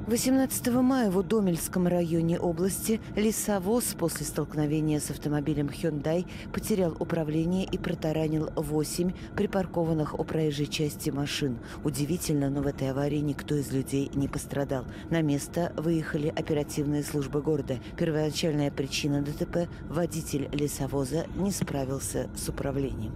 18 мая в Удомельском районе области лесовоз после столкновения с автомобилем Hyundai потерял управление и протаранил 8 припаркованных у проезжей части машин. Удивительно, но в этой аварии никто из людей не пострадал. На место выехали оперативные службы города. Первоначальная причина ДТП – водитель лесовоза не справился с управлением.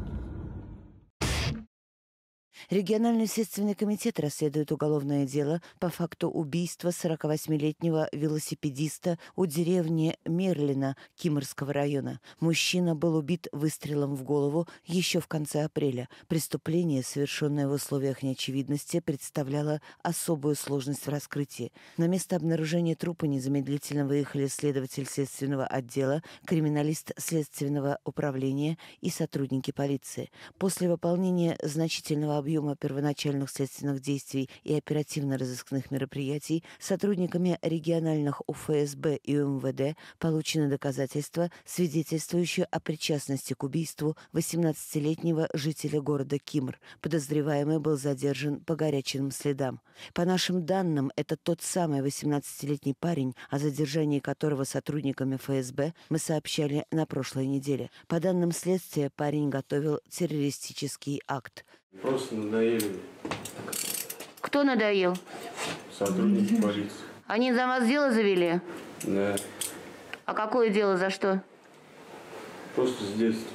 Региональный следственный комитет расследует уголовное дело по факту убийства 48-летнего велосипедиста у деревни Мерлина Кимрского района. Мужчина был убит выстрелом в голову еще в конце апреля. Преступление, совершенное в условиях неочевидности, представляло особую сложность в раскрытии. На место обнаружения трупа незамедлительно выехали следователь следственного отдела, криминалист следственного управления и сотрудники полиции. После выполнения значительного объема первоначальных следственных действий и оперативно-розыскных мероприятий сотрудниками региональных УФСБ и УМВД получены доказательства, свидетельствующие о причастности к убийству 18-летнего жителя города Кимр. Подозреваемый был задержан по горячим следам. По нашим данным, это тот самый 18-летний парень, о задержании которого сотрудниками ФСБ мы сообщали на прошлой неделе. По данным следствия, парень готовил террористический акт. Просто надоели. Кто надоел? Сотрудники полиции. Они за вас дело завели? Да. А какое дело, за что? Просто с детства.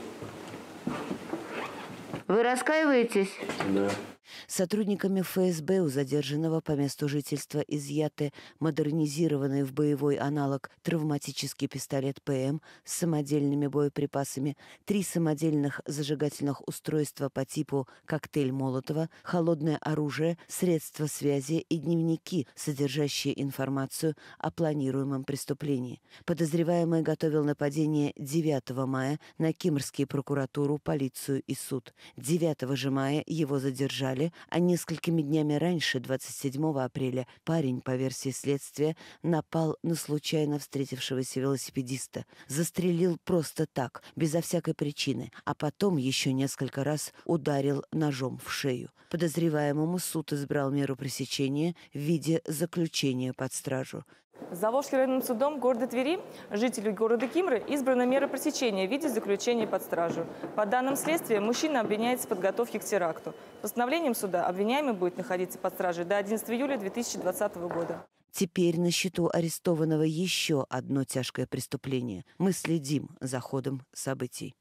Вы раскаиваетесь? Да. Сотрудниками ФСБ у задержанного по месту жительства изъяты модернизированный в боевой аналог травматический пистолет ПМ с самодельными боеприпасами, 3 самодельных зажигательных устройства по типу коктейль Молотова, холодное оружие, средства связи и дневники, содержащие информацию о планируемом преступлении. Подозреваемый готовил нападение 9 мая на Кимрскую прокуратуру, полицию и суд. 9 же мая его задержали, а несколькими днями раньше, 27 апреля, парень, по версии следствия, напал на случайно встретившегося велосипедиста. Застрелил просто так, безо всякой причины, а потом еще несколько раз ударил ножом в шею. Подозреваемому суд избрал меру пресечения в виде заключения под стражу. Заволжским районным судом города Твери жителю города Кимры избрана мера пресечения в виде заключения под стражу. По данным следствия, мужчина обвиняется в подготовке к теракту. Постановлением суда обвиняемый будет находиться под стражей до 11 июля 2020 года. Теперь на счету арестованного еще одно тяжкое преступление. Мы следим за ходом событий.